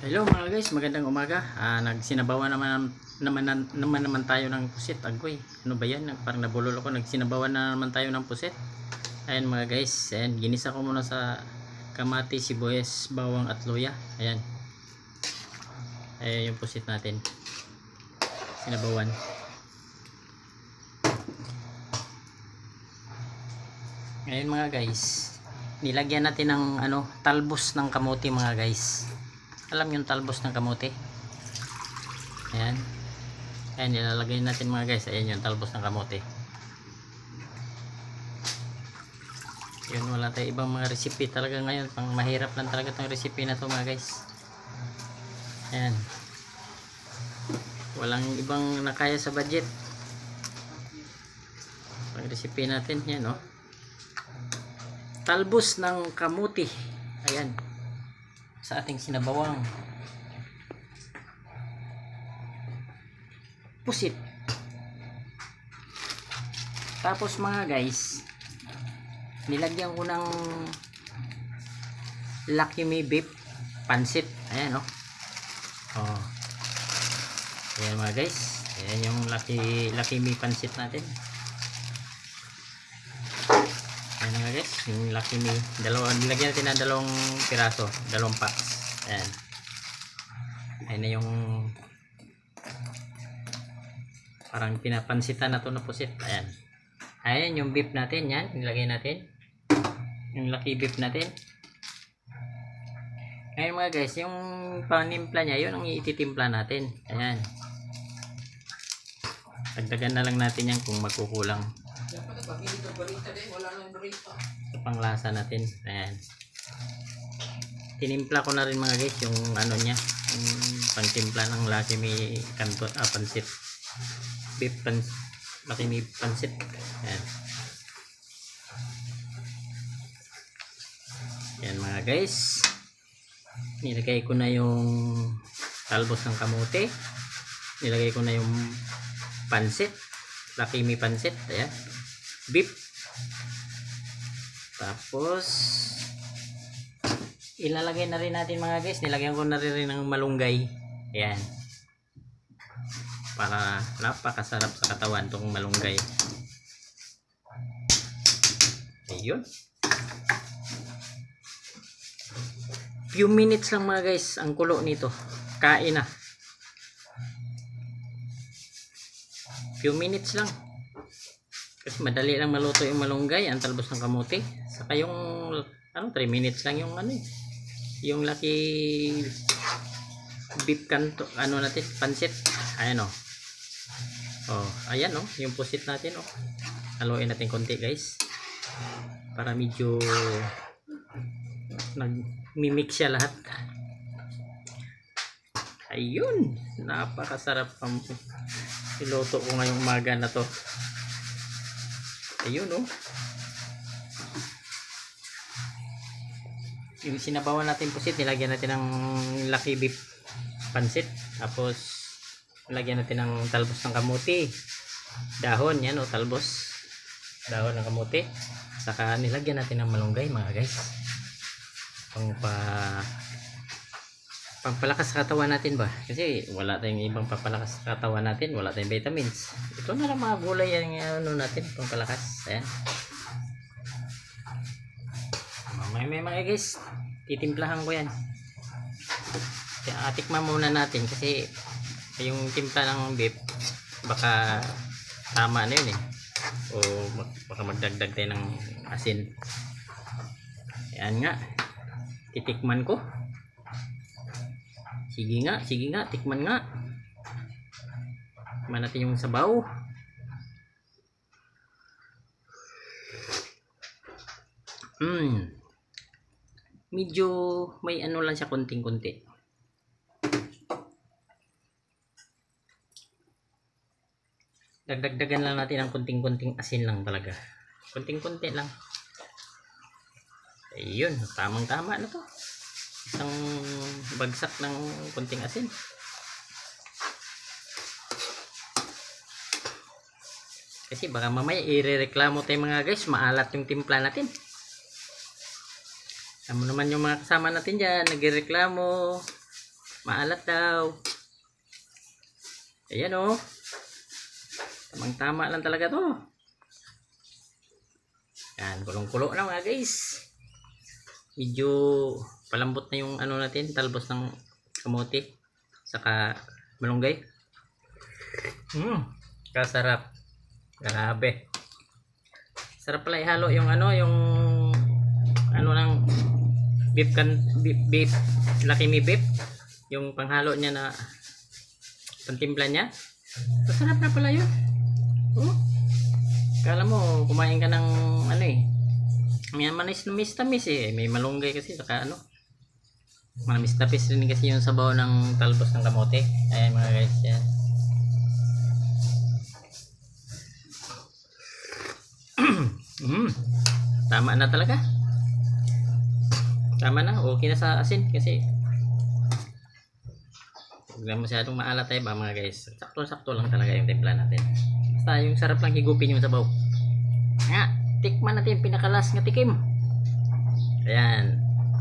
Hello mga guys, magandang umaga. Nagsinabawan naman tayo ng pusit, agoy. Ano ba 'yan? Parang nabulol ako. Nagsinabawan na naman tayo ng pusit. Ayan mga guys, ayan, ginisa ko muna sa kamati, sibuyas, bawang at luya. Ayan. Ayan yung pusit natin. Sinabawan. Ngayon mga guys, nilagyan natin ng talbos ng kamote mga guys. Alam yung talbos ng kamote? Ayan. Ayan, nilalagay natin mga guys. Ayan yung talbos ng kamote. Yun, wala tayo ibang mga recipe talaga ngayon. Pang mahirap lang talaga itong recipe na to mga guys. Ayan. Walang ibang nakaya sa budget. Pang recipe natin. Yan o. Talbos ng kamote. Ayan. Sa ating sinabawang pusit. Tapos mga guys, nilagyan ko ng Lucky Me beef pansit. Ayan oh. Oh. Ayan mga guys. Ayan yung Lucky Me pansit natin. Ayan mga guys, yung Lucky Me. Nilagyan natin ng dalawang piraso, dalawang packs. Ayan. Ayan na yung parang pinapansitan na to na pusit. Ayan. Ayan yung beef natin. Yan, nilagay natin. Yung Lucky beef natin. Ngayon mga guys, yung panimpla niya, yun ang ititimpla natin. Ayan. Dagdagan na lang natin yan kung magkukulang. Sa panglasa natin. Ayan. Tinimpla ko na rin mga guys yung ano niya, yung pangtimpla ng Lucky Me kanto, pansit. Beef pansit. Lucky Me pansit. Ayan. Ayan mga guys. Nilagay ko na yung talbos ng kamote. Nilagay ko na yung pansit. Lucky Me pansit. Ayan. Beef. Tapos ilalagay na rin natin mga guys. Nilagyan ko na rin ng malunggay. Ayan. Para napakasarap sa katawan itong malunggay. Ayun. Few minutes lang mga guys ang kulo nito. Kain na. Few minutes lang. Kasi madali lang maluto yung malunggay, ang talbos ng kamote. Saka yung 3 minutes lang yung yung Lucky beef kanto, natin, pansit. Ayan o. Oh, ayan o, yung pusit natin o. Haluin natin konti guys. Para medyo nag-mimix siya lahat. Ayun, napakasarap ang iluto ko ngayong umaga na to. Ayun oh. Yung sinabawan natin pusit, nilagyan natin ng Lucky beef pansit. Tapos nilagyan natin ng talbos ng kamote. Dahon, yan oh, talbos. Dahon ng kamote. Saka nilagyan natin ng malunggay mga guys. Pampalakas sa katawan natin ba? Kasi wala tayong ibang papalakas sa katawan natin, wala tayong vitamins. Ito na lang mga gulay yan natin, pampalakas. Ayan. May mga guys, titimplahan ko yan. Kaya tikman muna natin kasi yung timpla ng beef baka tama na yun eh. O baka magdagdag tayo ng asin. Ayan nga. Titikman ko. Sige nga, tikman nga. Tikman natin yung sabaw. Medyo may lang siya, konting-konti. Dagdagan lang natin ng konting-konting asin lang talaga. Konting-konti lang. Ayun, tamang-tama na to. Isang bagsak ng konting asin. Kasi baka mamaya irereklamo tayo mga guys, maalat yung timpla natin. Alam mo naman yung mga kasama natin dyan, nagreklamo. Maalat daw. Ayan o. Tamang tama lang talaga to. Yan, kulong-kulo na mga guys. Medyo palambot na yung ano natin, talbos ng kamote saka malunggay. Kasarap. Grabe. Sarap pala ihalo yung ano, yung ano ng beef Lucky Me beef, yung panghalo niya na pantimpla niya. Masarap na pala yun. Kala mo kumain ka ng ano eh, may manis na tamis eh, may malunggay kasi saka ano, manamis tapis rin kasi yung sabaw ng talbos ng kamote. Ayan mga guys, yan. Tama na talaga. Tama na, okay na sa asin kasi huwag na masyadong maalat tayo ba mga guys. Sakto-sakto lang talaga yung timpla natin. Basta yung sarap lang higupin yung sabaw. Nga, tikman natin pinakalas nga tikim. Ayan.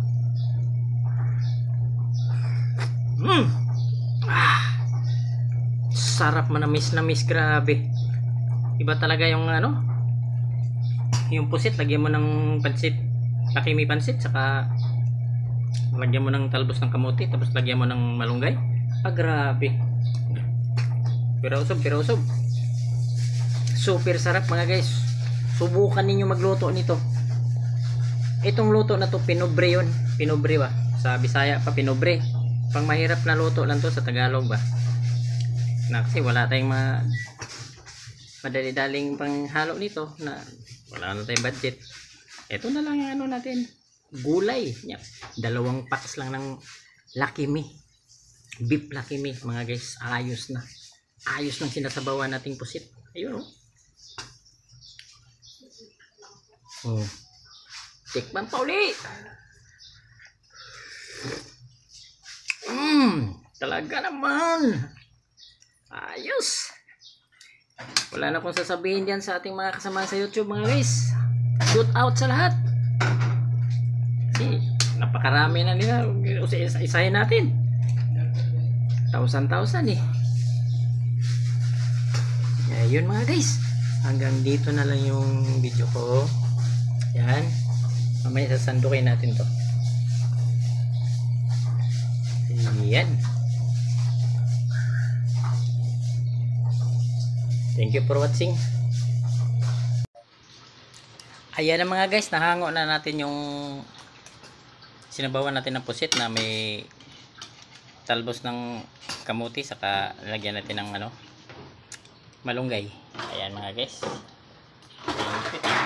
Sarap, manamis, grabe. Iba talaga yung ano, yung pusit, lagyan mo ng pansit, Lucky Me pansit, saka lagyan mo ng talbos ng kamote, tapos lagyan mo ng malunggay. Grabe. Pero usob. Super sarap mga guys. Subukan ninyo magluto nito. Itong luto na to, pinobre yun. Pinobre ba? Sa Bisaya pa pinobre. Pang mahirap na luto lang to sa Tagalog ba? Na kasi wala tayong madali-daling panghalo nito na wala na tayong budget. Ito na lang yung ano natin. Gulay. Dalawang packs lang ng Lucky Me. Beef Lucky Me mga guys. Ayos na. Ayos ng sinasabawan nating pusit. Ayun oh. Tikman pa ulit. Talaga naman. Ayos. Wala na akong sasabihin dyan sa ating mga kasama sa YouTube mga guys. Shoot out sa lahat. Kasi napakarami na nila. Isahin natin. 1,000 eh. Kaya yun mga guys. Hanggang dito na lang yung video ko. Yan. Mamaya sasandukin natin to. Yan. Thank you for watching. Ayan na mga guys, nahango na natin yung sinabawan natin ng pusit na may talbos ng kamuti, saka lagyan natin ng ano, malunggay. Ayan mga guys.